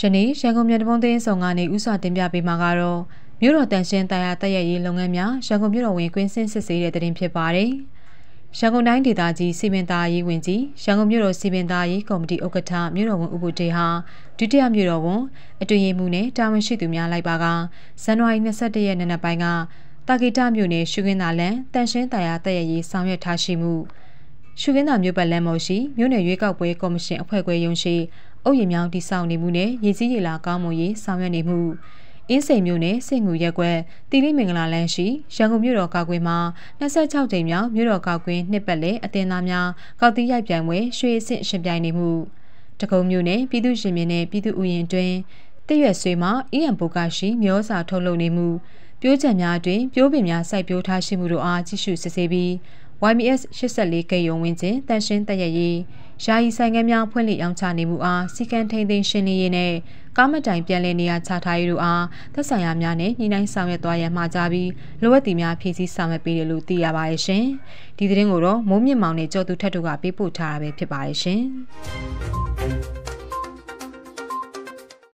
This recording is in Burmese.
နေ့ရန်ကုန်မြို့တပုံးသိန်းဆောင်ကနေဥစွာတင်ပြပေးမှာကတော့မြို့တော်တန်ရှင်းတရားတရက်ရေးလုပ်ငန်းများရန်ကုန်မြို့တော်ဝင်ကွင်းဆင်းစစ်ဆေးတဲ့တင်ဖြစ်ပါတယ်။ရန်ကုန်တိုင်းဒေသကြီးစီမံသားရေးဝန်ကြီးရန်ကုန်မြို့တော်စီမံသားရေးကော်မတီဥက္ကဋ္ဌမြို့တော်ဝန်ဦးဘိုတေဟာဒုတိယမြို့တော်ဝန်အတွင်ရေးမှူးနဲ့တာဝန်ရှိသူများလိုက်ပါကဇန်နဝါရီ21ရက်နေ့နက်ပိုင်းကတာဂီတမြို့နယ်ရှုခင်းသာလန်တန်ရှင်းတရားတရက်ရေးဆောင်ရွက်ထားရှိမှုရှုခင်းသာမြို့ပတ်လမ်းပေါ်ရှိမြို့နယ်ရွေးကောက်ပွဲကော်မရှင်အဖွဲ့ခွဲရုံးရှိအုပ်ရည်မြောင်းတိစောက်နေမှုနဲ့ရည်စည်းရည်လာကောင်းမှုရေးဆောင်ရွက်နေမှုအင်းစိန်မြို့နယ်စိတ်ငူရက်ကွက်တီလိမင်္ဂလာလမ်းရှိရန်ကုန်မြို့တော်ကောက်ကွင်းမှာ26ကြိမ်မြောက်မြို့တော်ကောက်ကွင်းနှစ်ပတ်လည်အသင်းသားများကောက်တီးရိုက်ပြိုင်ပွဲရွှေအဆင့်ရှင်ပြိုင်နေမှုတကုံမြို့နယ်ပြည်သူ့ရှင်မြင်းနဲ့ပြည်သူ့ဥယျာဉ်တွင်တရွက်ဆွေမှာအီယံပိုကရှိမျိုးစာထုတ်လုပ်နေမှုပြိုးချံများတွင်ပြိုးပင်များစိုက်ပျိုးထားရှိမှုတို့အားကြည့်ရှုစစ်ဆေးပြီး YMS 84ကိတ်ရုံဝင်းချင်းတန်ရှင်းတရက်ရေးယာယီဆိုင်ငန်းများဖွင့်လှစ်ရောင်းချနေမှုအားစီကံထိန်သိမ်းရှင်းလင်းရေးနဲ့ကားမတိုင်ပြန်လည်နေရာချထားရေးတို့အားသက်ဆိုင်ရာများနဲ့ညှိနှိုင်းဆောင်ရွက်သွားရန်မှာကြားပြီးလိုအပ်သည်များဖြည့်ဆည်းဆောင်ရွက်ပေးတယ်လို့သိရပါတယ်ရှင်။ဒီသတင်းကိုတော့မိုးမြင့်မောင်နဲ့ကျော်သူထက်တို့ကပေးပို့ထားတာပဲဖြစ်ပါတယ်ရှင်။